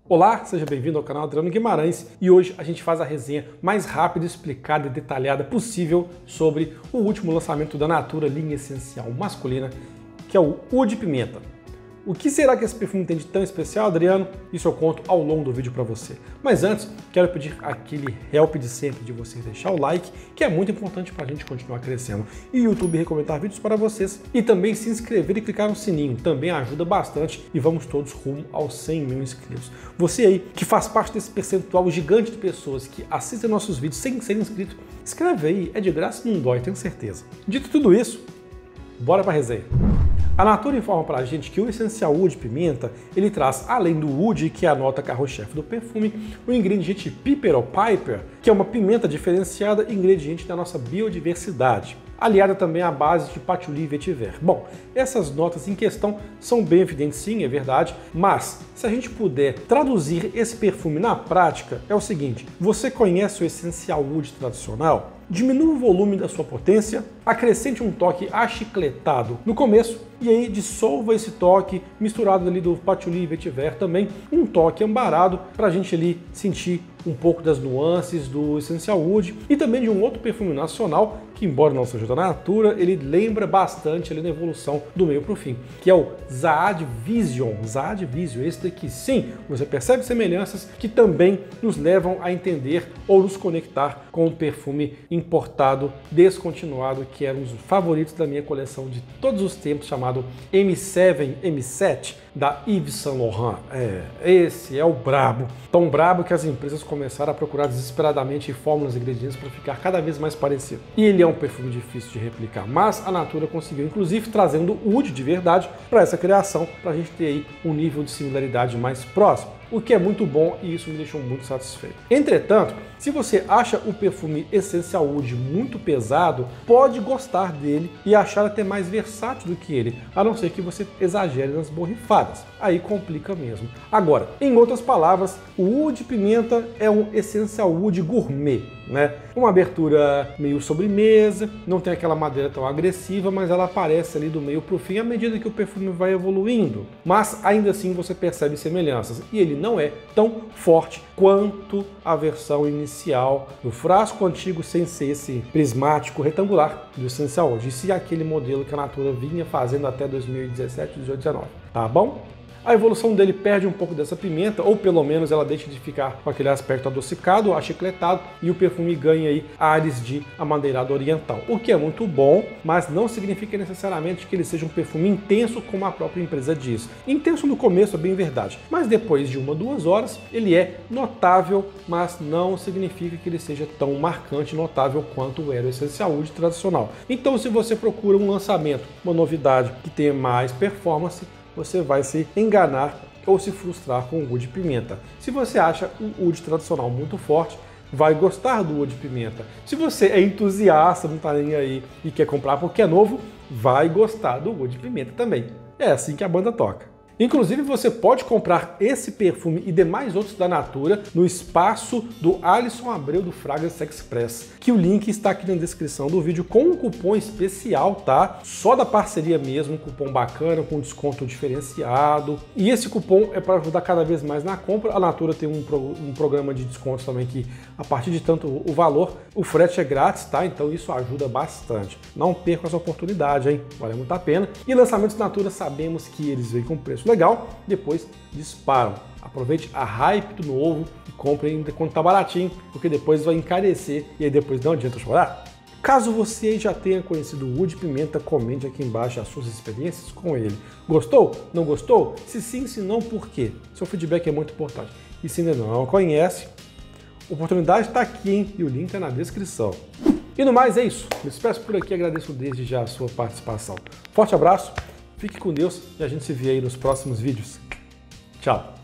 Olá, seja bem-vindo ao canal Adriano Guimarães e hoje a gente faz a resenha mais rápida, explicada e detalhada possível sobre o último lançamento da Natura linha essencial masculina, que é o Oud Pimenta. O que será que esse perfume tem de tão especial, Adriano? Isso eu conto ao longo do vídeo para você. Mas antes, quero pedir aquele help de sempre de vocês deixar o like, que é muito importante para a gente continuar crescendo. E o YouTube recomendar vídeos para vocês. E também se inscrever e clicar no sininho, também ajuda bastante e vamos todos rumo aos 100 mil inscritos. Você aí que faz parte desse percentual gigante de pessoas que assistem nossos vídeos sem ser inscrito, escreve aí, é de graça e não dói, tenho certeza. Dito tudo isso, bora para a resenha. A Natura informa pra gente que o essencial Oud Pimenta, ele traz, além do Oud, que é a nota carro-chefe do perfume, o ingrediente Piper ou Piper, que é uma pimenta diferenciada e ingrediente da nossa biodiversidade, aliada também à base de patchouli e vetiver. Bom, essas notas em questão são bem evidentes sim, é verdade, mas se a gente puder traduzir esse perfume na prática, é o seguinte: você conhece o essencial Oud tradicional? Diminua o volume da sua potência, acrescente um toque achicletado no começo e aí dissolva esse toque misturado ali do patchouli e vetiver também, um toque ambarado para a gente ali sentir um pouco das nuances do essencial Oud e também de um outro perfume nacional que, embora não seja da Natura, ele lembra bastante ali na evolução do meio para o fim, que é o Saad Vision. Saad Vision, esse daqui sim, você percebe semelhanças que também nos levam a entender ou nos conectar com o perfume importado, descontinuado, que era um dos favoritos da minha coleção de todos os tempos, chamado M7 da Yves Saint Laurent. Esse é o brabo. Tão brabo que as empresas começaram a procurar desesperadamente fórmulas e ingredientes para ficar cada vez mais parecido. E ele é um perfume difícil de replicar, mas a Natura conseguiu, inclusive trazendo o Oud de verdade para essa criação, para a gente ter aí um nível de similaridade mais próximo, o que é muito bom e isso me deixou muito satisfeito. Entretanto, se você acha o perfume essencial Oud muito pesado, pode gostar dele e achar até mais versátil do que ele, a não ser que você exagere nas borrifadas. Aí complica mesmo. Agora, em outras palavras, o Oud Pimenta é um essencial Oud gourmet, né? Uma abertura meio sobremesa, não tem aquela madeira tão agressiva, mas ela aparece ali do meio para o fim à medida que o perfume vai evoluindo. Mas ainda assim você percebe semelhanças e ele não é tão forte quanto a versão inicial do frasco antigo, sem ser esse prismático retangular do essencial Oud, e se aquele modelo que a Natura vinha fazendo até 2017, 18, 19, tá bom? A evolução dele perde um pouco dessa pimenta, ou pelo menos ela deixa de ficar com aquele aspecto adocicado, achicletado, e o perfume ganha aí ares de amadeirado oriental, o que é muito bom, mas não significa necessariamente que ele seja um perfume intenso, como a própria empresa diz. Intenso no começo é bem verdade, mas depois de 1 ou 2 horas ele é notável, mas não significa que ele seja tão marcante e notável quanto era o essencial Oud tradicional. Então, se você procura um lançamento, uma novidade que tenha mais performance, você vai se enganar ou se frustrar com o Oud Pimenta. Se você acha o Oud tradicional muito forte, vai gostar do Oud Pimenta. Se você é entusiasta, não está nem aí e quer comprar porque é novo, vai gostar do Oud Pimenta também. É assim que a banda toca. Inclusive, você pode comprar esse perfume e demais outros da Natura no espaço do Alisson Abreu do Fragrance Express, que o link está aqui na descrição do vídeo com um cupom especial, tá? Só da parceria mesmo, um cupom bacana, com desconto diferenciado. E esse cupom é para ajudar cada vez mais na compra. A Natura tem um programa de descontos também que, a partir de tanto o valor, o frete é grátis, tá? Então isso ajuda bastante. Não perca essa oportunidade, hein? Vale muito a pena. E lançamentos da Natura, sabemos que eles vêm com preço legal, depois disparam. Aproveite a hype do novo e compre ainda quando tá baratinho, porque depois vai encarecer e aí depois não adianta chorar. Caso você já tenha conhecido o Oud Pimenta, comente aqui embaixo as suas experiências com ele. Gostou? Não gostou? Se sim, se não, por quê? Seu feedback é muito importante. E se ainda não conhece, a oportunidade está aqui, hein? E o link está na descrição. E no mais é isso. Me despeço por aqui, agradeço desde já a sua participação. Forte abraço. Fique com Deus e a gente se vê aí nos próximos vídeos. Tchau!